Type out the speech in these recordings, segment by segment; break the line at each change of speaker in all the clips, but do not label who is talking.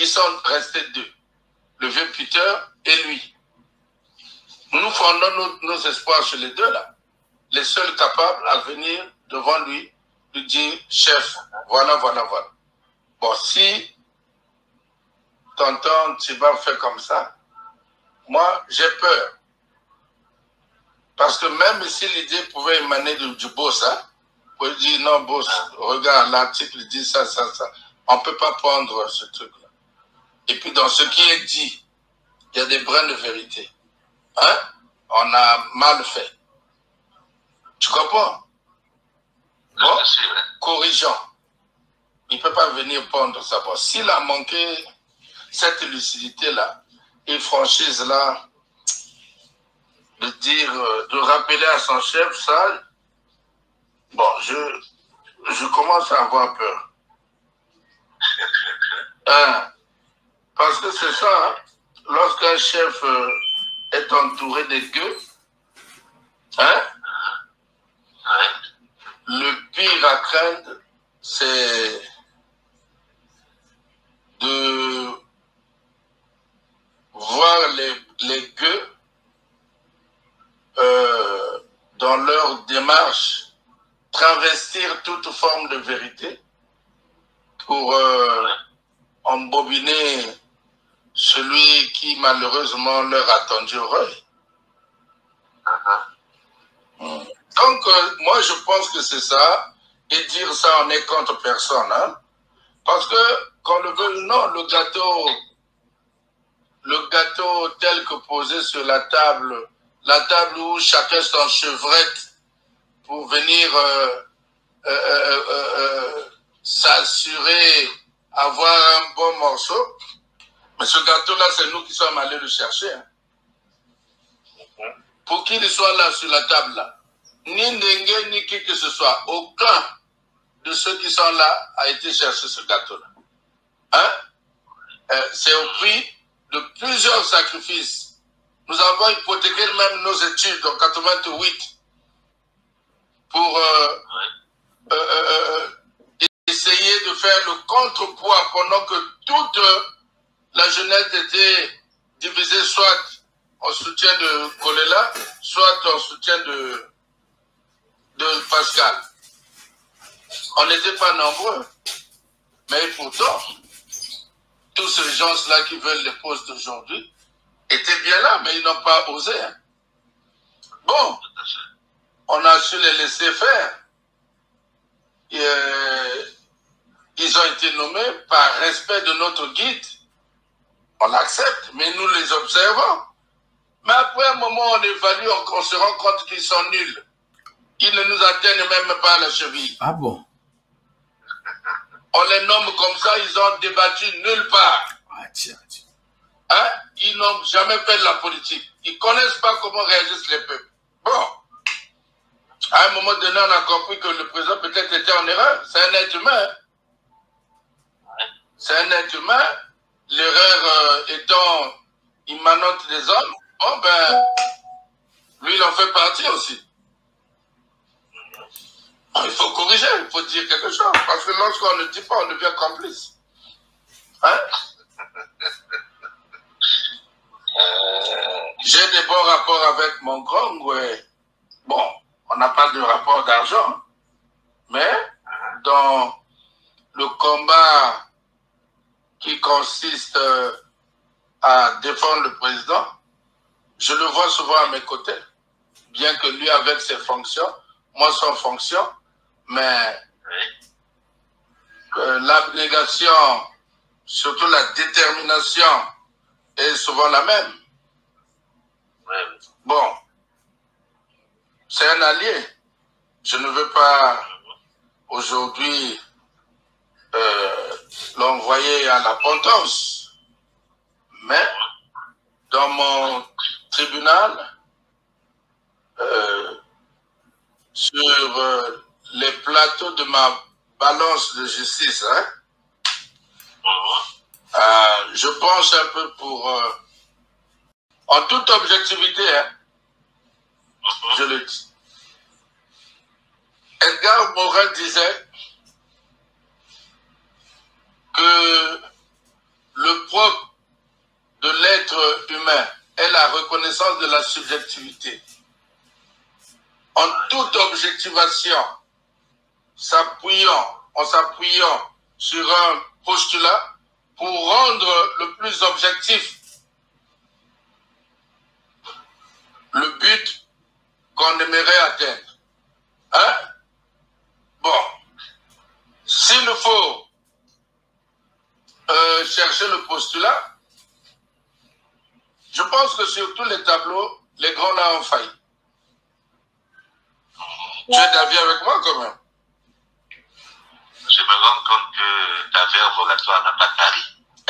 Ils sont restés deux, le vieux Peter et lui. Nous fondons nos espoirs sur les deux là, les seuls capables à venir devant lui dire, chef, voilà. Bon, si tonton Tchiba fait comme ça, moi j'ai peur. Parce que même si l'idée pouvait émaner du boss, hein, vous pouvez dire, non boss, regarde, l'article dit ça. On ne peut pas prendre ce truc-là. Et puis dans ce qui est dit, il y a des brins de vérité. Hein? On a mal fait. Tu comprends? Bon, corrigeons. Il ne peut pas venir prendre sa voix. S'il a manqué cette lucidité-là, et franchise-là, de dire, de rappeler à son chef ça, bon, je commence à avoir peur. Hein? Parce que c'est ça, hein? Lorsqu'un chef est entouré des gueux, hein? Le pire à craindre, c'est de voir les gueux dans leur démarche travestir toute forme de vérité pour embobiner celui qui malheureusement leur a tendu l'oreille. Donc moi je pense que c'est ça, et dire ça on est contre personne, hein? Parce que qu'on le veuille non, le gâteau tel que posé sur la table où chacun s'enchevrette pour venir s'assurer avoir un bon morceau. Mais ce gâteau-là, c'est nous qui sommes allés le chercher. Hein. Pour qu'il soit là sur la table, là, ni Ndengue, ni qui que ce soit, aucun de ceux qui sont là a été chercher ce gâteau-là. Hein? C'est au prix de plusieurs sacrifices. Nous avons hypothéqué même nos études en 88 pour essayer de faire le contrepoids pendant que toute la jeunesse était divisée soit en soutien de Kolela, soit en soutien de Pascal. On n'était pas nombreux. Mais pourtant, tous ces gens-là qui veulent les postes d'aujourd'hui étaient bien là, mais ils n'ont pas osé. Hein. Bon, on a su les laisser faire. Ils ont été nommés par respect de notre guide. On l'accepte, mais nous les observons. Mais après un moment, on évalue, on se rend compte qu'ils sont nuls. Ils ne nous atteignent même pas à la cheville.
Ah bon?
On les nomme comme ça, ils ont débattu nulle part.
Ah, tiens.
Hein? Ils n'ont jamais fait de la politique. Ils ne connaissent pas comment réagissent les peuples. Bon. À un moment donné, on a compris que le président peut-être était en erreur. C'est un être humain. C'est un être humain. L'erreur étant immanente des hommes. Bon, ben, lui, il en fait partie aussi. Il faut corriger, il faut dire quelque chose. Parce que lorsqu'on ne dit pas, on devient complice. Hein? J'ai des bons rapports avec mon grand, ouais. Bon, on n'a pas de rapport d'argent. Mais dans le combat qui consiste à défendre le président, je le vois souvent à mes côtés. Bien que lui avec ses fonctions, moi sans fonction, mais l'abnégation, surtout la détermination, est souvent la même. Bon, c'est un allié. Je ne veux pas aujourd'hui l'envoyer à la potence, mais dans mon tribunal, sur les plateaux de ma balance de justice, hein, je pense un peu pour, en toute objectivité, hein, je le dis. Edgar Morin disait que le le propre de l'être humain est la reconnaissance de la subjectivité. En toute objectivation, en s'appuyant sur un postulat pour rendre le plus objectif le but qu'on aimerait atteindre. Hein? Bon, s'il faut chercher le postulat, je pense que sur tous les tableaux, les grands là ont failli. Tu es d'avis avec moi quand même?
Je me rends compte que ta verve oratoire n'a pas tari.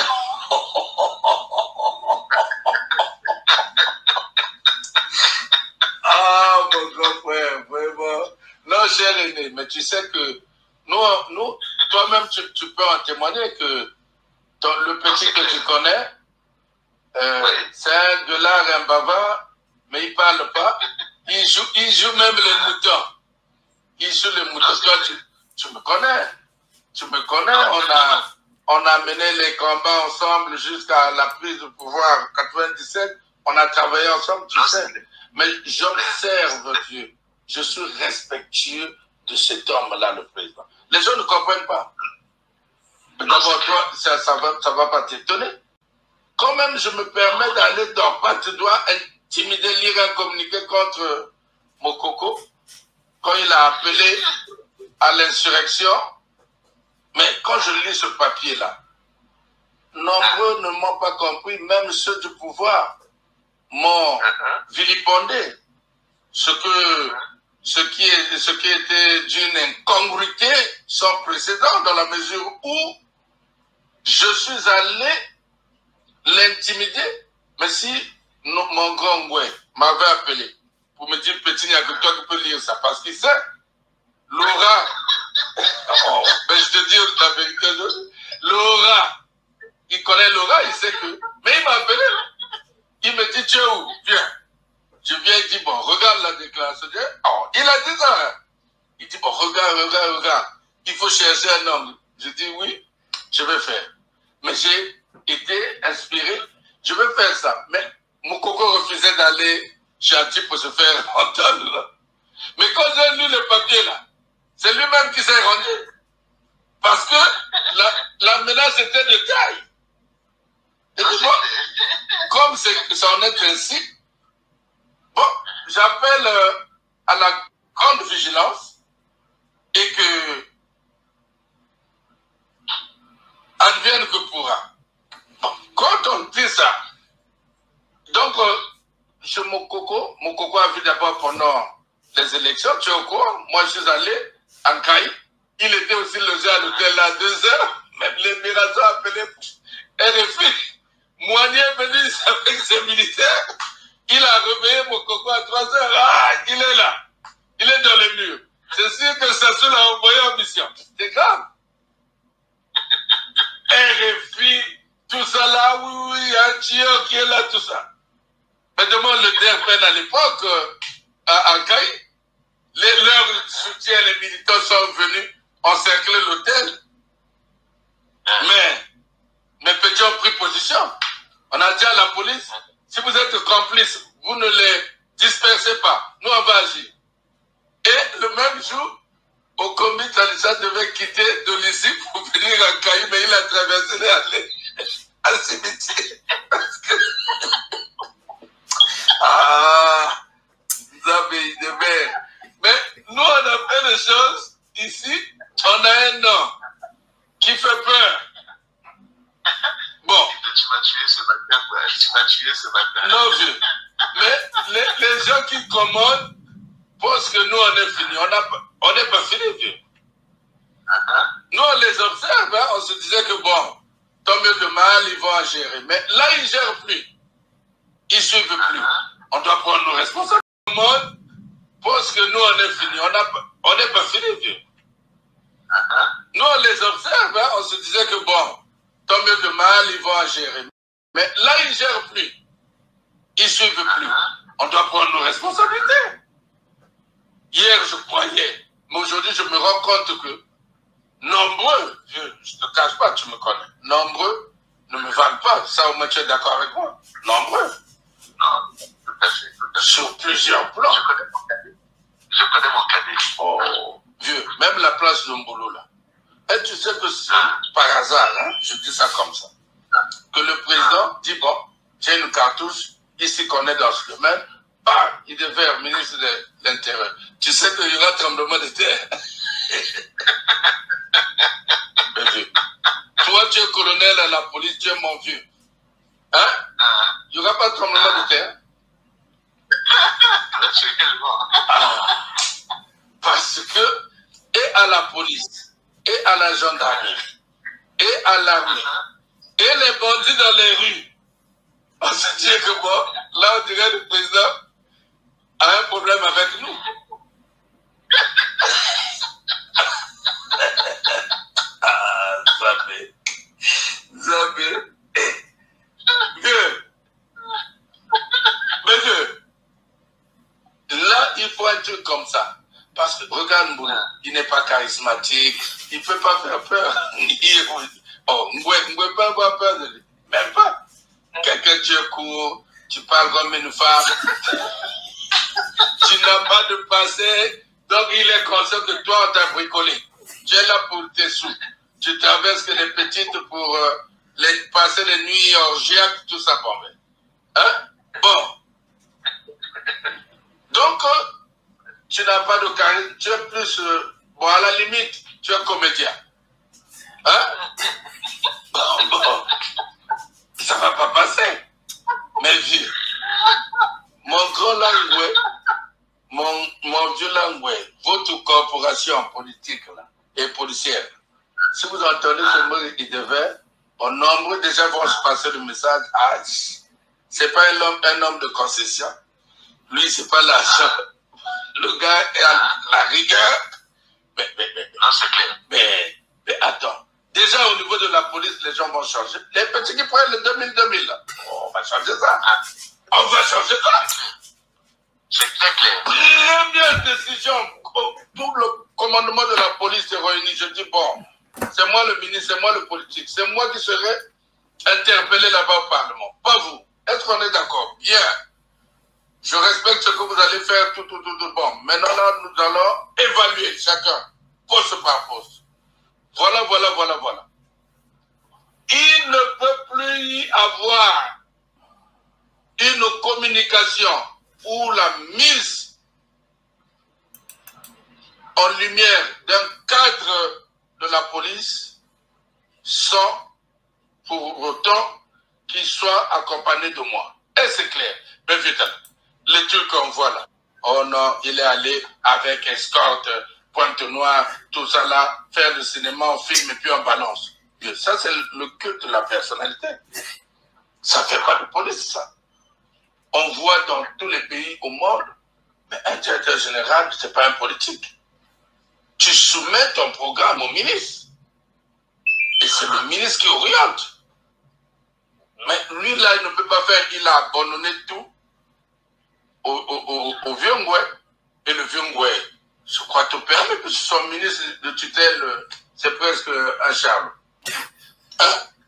Ah, mon grand frère, vraiment. Non, cher aîné, mais tu sais que nous toi-même, tu peux en témoigner que le petit que tu connais, oui. C'est un gueulard, un bavard, mais il ne parle pas. Il joue même les moutons. Il joue les moutons. Toi, tu me connais. Tu me connais. On a mené les combats ensemble jusqu'à la prise de pouvoir en 97. On a travaillé ensemble, tu sais. Mais j'observe Dieu. Je suis respectueux de cet homme-là, le président. Les gens ne comprennent pas. D'abord, toi, ça va pas t'étonner. Quand même, je me permets d'aller dans pas, tu dois intimider, lire un communiqué contre Mokoko, quand il a appelé à l'insurrection. Mais quand je lis ce papier-là, nombreux ne m'ont pas compris, même ceux du pouvoir m'ont vilipendé. Ce qui était d'une incongruité sans précédent, dans la mesure où je suis allé l'intimider. Mais si mon grand Ngoué m'avait appelé pour me dire, petit, il n'y a que toi qui peux lire ça, parce qu'il sait, Laura, oh, mais je te dis la vérité, Laura, il connaît Laura, il sait que, mais il m'a appelé, il me dit, tu es où? Viens. Je viens, il dit, bon, regarde la déclaration. Oh, il a dit ça. Hein? Il dit, bon, regarde. Il faut chercher un homme. Je dis, oui, je vais faire. Mais j'ai été inspiré, je vais faire ça. Mais Mokoko refusait d'aller chez Ati pour se faire entendre. Mais quand j'ai lu le papier là, c'est lui-même qui s'est rendu. Parce que la menace était de taille. Et puis, bon, comme ça en est ainsi, bon, j'appelle à la grande vigilance et que advienne que pourra. Bon, quand on dit ça, donc chez Mokoko a vu d'abord pendant les élections, tu es au courant, moi je suis allé en Caï, il était aussi logé à l'hôtel à 2 heures, même les Mirazo appelés RFI. Moigné est venu avec ses militaires. Il a réveillé Mokoko à 3 heures. Ah, il est là. Il est dans les murs. C'est sûr que Sassou l'a envoyé en mission. C'est grave. RFI, tout ça là, oui, il y a un tueur qui est là, tout ça. Mais demande le DRPN à l'époque, à Caï. Leurs soutiens, les militants sont venus encercler l'hôtel. Mais mes petits ont pris position. On a dit à la police, si vous êtes complices, vous ne les dispersez pas. Nous, on va agir. Et le même jour, au comité, Talissa devait quitter Dolisie pour venir à Caï, mais il a traversé les allées à cimetière. Ah, il devait. Mais nous, on a fait des choses ici. On a un nom qui fait peur. Bon.
Tu m'as tué ce matin, quoi. Tu m'as tué ce matin.
Non, vieux. Mais les gens qui commandent pensent que nous, on est fini. On n'est pas fini, vieux. Nous, on les observe. Hein, on se disait que bon, tant mieux que mal, ils vont en gérer. Mais là, ils ne gèrent plus. Ils ne suivent plus. On doit prendre nos responsabilités. Le monde pense que nous, on est fini. On n'est pas fini, vieux. Nous, on les observe. Hein, on se disait que bon, tant mieux que mal, ils vont en gérer. Mais là, ils ne gèrent plus. Ils ne suivent plus. On doit prendre nos responsabilités. Hier, je croyais. Mais aujourd'hui, je me rends compte que nombreux, je ne te cache pas, tu me connais, nombreux ne me valent pas. Ça, au moins, tu es d'accord avec moi. Nombreux.
Non, tout à fait.
Sur plusieurs plans.
Je connais mon cadet.
Oh, vieux, même la place de Mbolo, là. Et tu sais que si, par hasard, hein, je dis ça comme ça, que le président dit, bon, j'ai une cartouche, ici qu'on est dans ce domaine, bah, il devait être ministre de l'Intérieur. Tu sais qu'il y aura tremblement de terre. Mais vieux, toi, tu es colonel à la police, tu es mon vieux. Hein? Il n'y aura pas de tremblement de terre? Parce que, et à la police, et à la gendarmerie, et à l'armée, et les bandits dans les rues, on se dit que bon, là on dirait le président a un problème avec nous. Ah, Zabé. Vieux. Mais vieux. Là, il faut un truc comme ça. Parce que, regarde Mbolo, il n'est pas charismatique, il ne peut pas faire peur. Oh, on ne peut pas avoir peur de lui. Même pas. Quelqu'un, tu es court, tu parles comme une femme, tu n'as pas de passé, donc il est conscient que toi, on t'a bricolé. Tu es là pour tes sous. Tu traverses que les petites pour passer les nuits orgiaques, tout ça pour moi. Hein? Bon. Donc, tu n'as pas de charisme, tu es plus, bon, à la limite, tu es comédien. Hein? Bon, ça va pas passer. Mais vieux, mon grand langoué, mon vieux langoué, votre corporation politique là, et policière, si vous entendez ce mot, il devait, en nombre, déjà vont se passer le message, ah, c'est pas un homme de concession. Lui, c'est pas l'argent. Le gars est à la rigueur.
Non, c'est clair.
Mais attends. Déjà, au niveau de la police, les gens vont changer. Les petits qui prennent le 2000, là. On va changer ça. On va changer ça.
C'est très clair.
Première décision. Tout le commandement de la police est réuni. Je dis, bon, c'est moi le ministre, c'est moi le politique. C'est moi qui serai interpellé là-bas au Parlement. Pas vous. Est-ce qu'on est d'accord? Bien. Je respecte ce que vous allez faire, tout. Bon, maintenant, là, nous allons évaluer chacun, poste par poste. Voilà. Il ne peut plus y avoir une communication ou la mise en lumière d'un cadre de la police sans pour autant qu'il soit accompagné de moi. Et c'est clair. Mais vite, les trucs qu'on voit là. Oh non, il est allé avec escorte, pointe noire, tout ça là, faire le cinéma, on filme et puis on balance. Ça, c'est le culte de la personnalité. Ça fait pas de police, ça. On voit dans tous les pays au monde, mais un directeur général, c'est pas un politique. Tu soumets ton programme au ministre. Et c'est le ministre qui oriente. Mais lui, là, il ne peut pas faire, il a abandonné tout au vieux Ngoué. Et le vieux Ngoué, je crois, te permet, puisque son ministre de tutelle, c'est presque un charme. Hein?